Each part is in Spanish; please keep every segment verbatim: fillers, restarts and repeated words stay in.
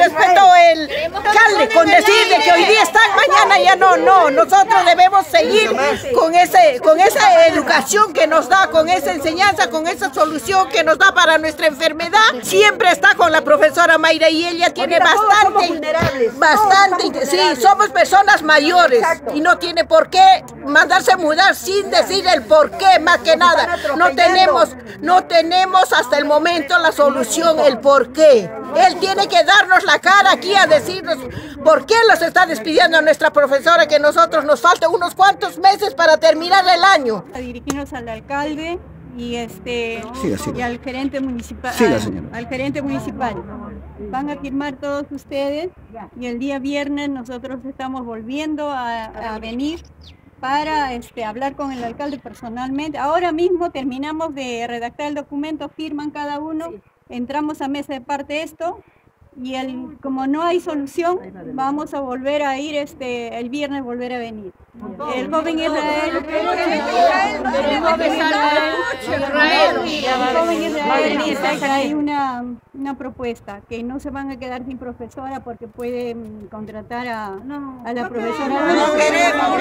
respetó el alcalde con decir de que hoy día están, mañana ya no, no. Nosotros debemos seguir con, ese, con esa educación que nos da, con esa enseñanza, con esa solución que nos da para nuestra enfermedad. Siempre está con la profesora Mayra y ella tiene bastante, bastante, sí, somos personas mayores y no tiene por qué mandarse mudar sin decir el por qué, más que nada. No tenemos, no tenemos hasta el momento la solución, el por qué. Él tiene que darnos la cara aquí a decirnos por qué los está despidiendo a nuestra profesora, que nosotros nos falta unos cuantos meses para terminar el año. A dirigirnos al alcalde y este siga, siga. y al gerente municipal. Siga, al, al gerente municipal. Van a firmar todos ustedes y el día viernes nosotros estamos volviendo a, a venir para este, hablar con el alcalde personalmente. Ahora mismo terminamos de redactar el documento, firman cada uno, entramos a mesa de parte esto y el, como no hay solución, vamos a volver a ir este, el viernes, volver a venir. El joven Israel, el joven Israel, hay una, una propuesta, que no se van a quedar sin profesora porque pueden contratar a, a la profesora. No queremos.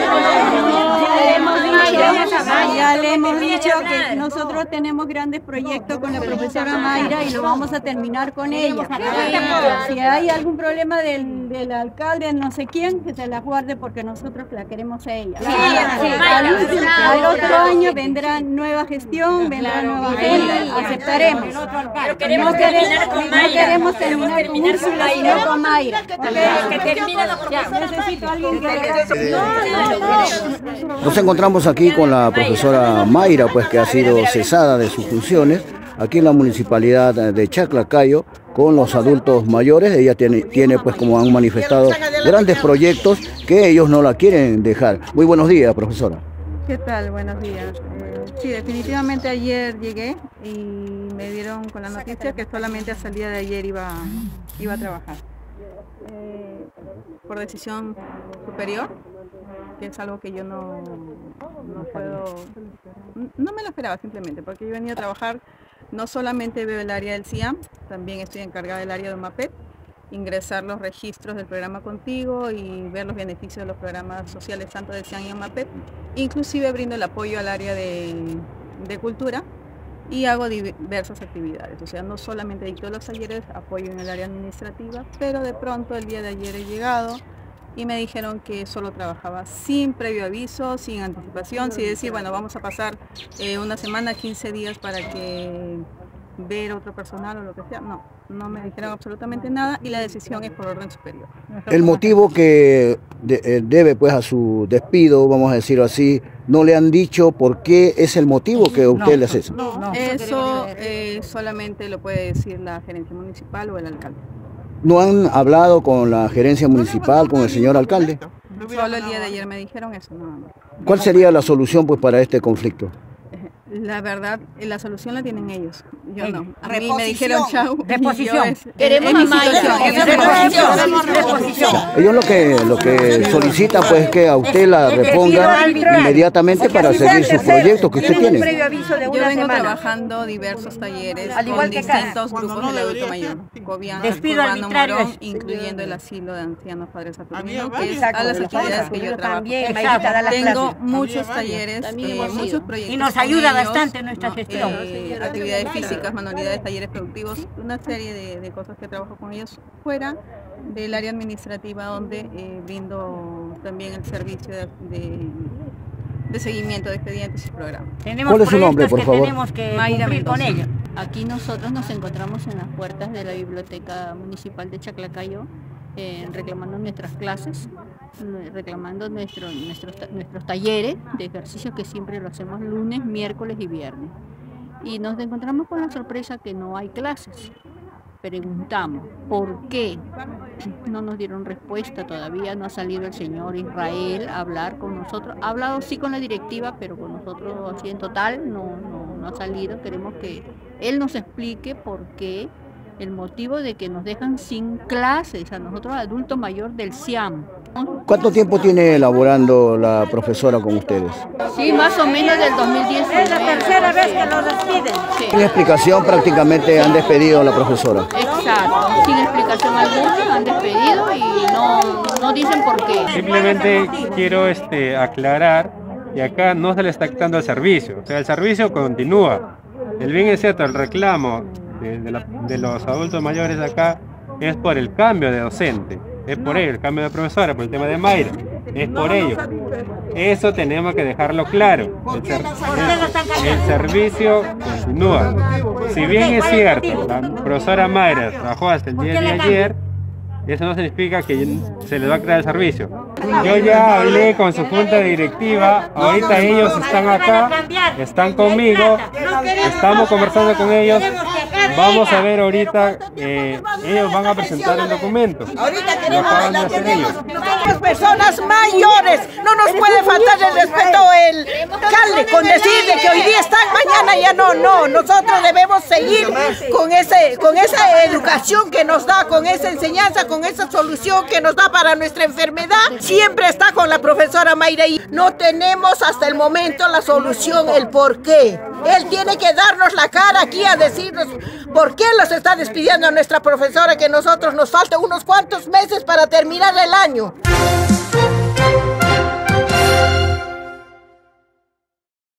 Ya le hemos dicho que nosotros tenemos grandes proyectos con la profesora Mayra y lo vamos a terminar con ella. Si hay algún problema del, del alcalde, no sé quién, que se la guarde porque nosotros la queremos a ella. Al, al otro año vendrá nueva gestión, vendrá nueva gente, aceptaremos. No queremos terminar con Mayra. No queremos terminar con Úrsula, sino con Mayra. Necesito a alguien que... Nos encontramos aquí con la profesora Mayra, pues que ha sido cesada de sus funciones aquí en la municipalidad de Chaclacayo con los adultos mayores. Ella tiene, tiene pues como han manifestado, grandes proyectos que ellos no la quieren dejar. Muy buenos días, profesora. ¿Qué tal? Buenos días. Eh, sí, definitivamente ayer llegué y me dieron con la noticia que solamente hasta el día de ayer iba, iba a trabajar. Eh, por decisión superior, que es algo que yo no, no puedo, no me lo esperaba simplemente, porque yo he venido a trabajar, no solamente veo el área del C I A M, también estoy encargada del área de OMAPET, ingresar los registros del programa Contigo y ver los beneficios de los programas sociales tanto del C I A M y OMAPET, inclusive brindo el apoyo al área de, de cultura y hago diversas actividades, o sea, no solamente dicto los talleres, apoyo en el área administrativa, pero de pronto el día de ayer he llegado y me dijeron que solo trabajaba sin previo aviso, sin anticipación, sin decir, bueno, vamos a pasar eh, una semana, quince días para que ver otro personal o lo que sea. No, no me dijeron absolutamente nada y la decisión es por orden superior. El motivo que de, eh, debe pues a su despido, vamos a decirlo así, ¿no le han dicho por qué es el motivo que usted no, le hace eso? No, no. Eso eh, solamente lo puede decir la gerencia municipal o el alcalde. ¿No han hablado con la gerencia municipal, con el señor alcalde? Solo el día de ayer me dijeron eso, nada más. ¿Cuál sería la solución pues para este conflicto? La verdad, la solución la tienen ellos, yo no. A mí me dijeron chau. Reposición. Es, Queremos es mi reposición. Ellos lo que lo que solicitan pues es que a usted la reponga inmediatamente para seguir sus proyectos que usted tiene. Yo vengo trabajando diversos talleres con distintos grupos del adulto mayor, Cobian, Urbano, Morón, incluyendo el asilo de ancianos padres Saturnino, que es a las actividades que yo trabajo. Tengo muchos talleres, eh, muchos proyectos. Y nos ayuda bastante nuestra gestión. Eh, actividades físicas, manualidades, talleres productivos, una serie de, de cosas que trabajo con ellos fuera del área administrativa, donde eh, brindo también el servicio de, de, de seguimiento de expedientes y programas. ¿Cuál es su nombre, por favor? Tenemos que Mayra cumplir con Mendoza. ella. Aquí nosotros nos encontramos en las puertas de la Biblioteca Municipal de Chaclacayo, eh, reclamando nuestras clases, reclamando nuestro, nuestros, nuestros talleres de ejercicio que siempre lo hacemos lunes, miércoles y viernes. Y nos encontramos con la sorpresa que no hay clases. Preguntamos, ¿por qué? No nos dieron respuesta todavía, no ha salido el señor Israel a hablar con nosotros. Ha hablado sí con la directiva, pero con nosotros así en total no, no, no ha salido. Queremos que él nos explique por qué, el motivo de que nos dejan sin clases a nosotros adultos mayores del C I A M. ¿Cuánto tiempo tiene elaborando la profesora con ustedes? Sí, más o menos del dos mil diecinueve. Es la tercera vez que lo despiden. Sí. Sin explicación prácticamente han despedido a la profesora. Exacto, sin explicación alguna, han despedido y no, no dicen por qué. Simplemente quiero este, aclarar que acá no se le está quitando el servicio, o sea, el servicio continúa. El bien es cierto, el reclamo de, de, la, de los adultos mayores acá es por el cambio de docente, es por ello, el cambio de profesora, por el tema de Mayra, es por ello. Eso tenemos que dejarlo claro, el, ser, el, el servicio continúa. Si bien es cierto, la profesora Mayra trabajó hasta el día de ayer, eso no significa que se les va a crear el servicio. Yo ya hablé con su junta directiva, ahorita ellos están acá, están conmigo, estamos conversando con ellos, vamos a ver ahorita, eh, ellos van a presentar el documento. Ahorita queremos hablar con ellos. Nosotros, personas mayores, no nos puede faltar el respeto el alcalde con decirle que hoy día están, mañana ya no, no. Nosotros debemos seguir con ese, con esa educación que nos da, con esa enseñanza, con esa solución que nos da para nuestra enfermedad. Siempre está con la profesora Mayra y no tenemos hasta el momento la solución, el por qué. Él tiene que darnos la cara aquí a decirnos por qué los está despidiendo a nuestra profesora, que nosotros nos falta unos cuantos meses para terminar el año.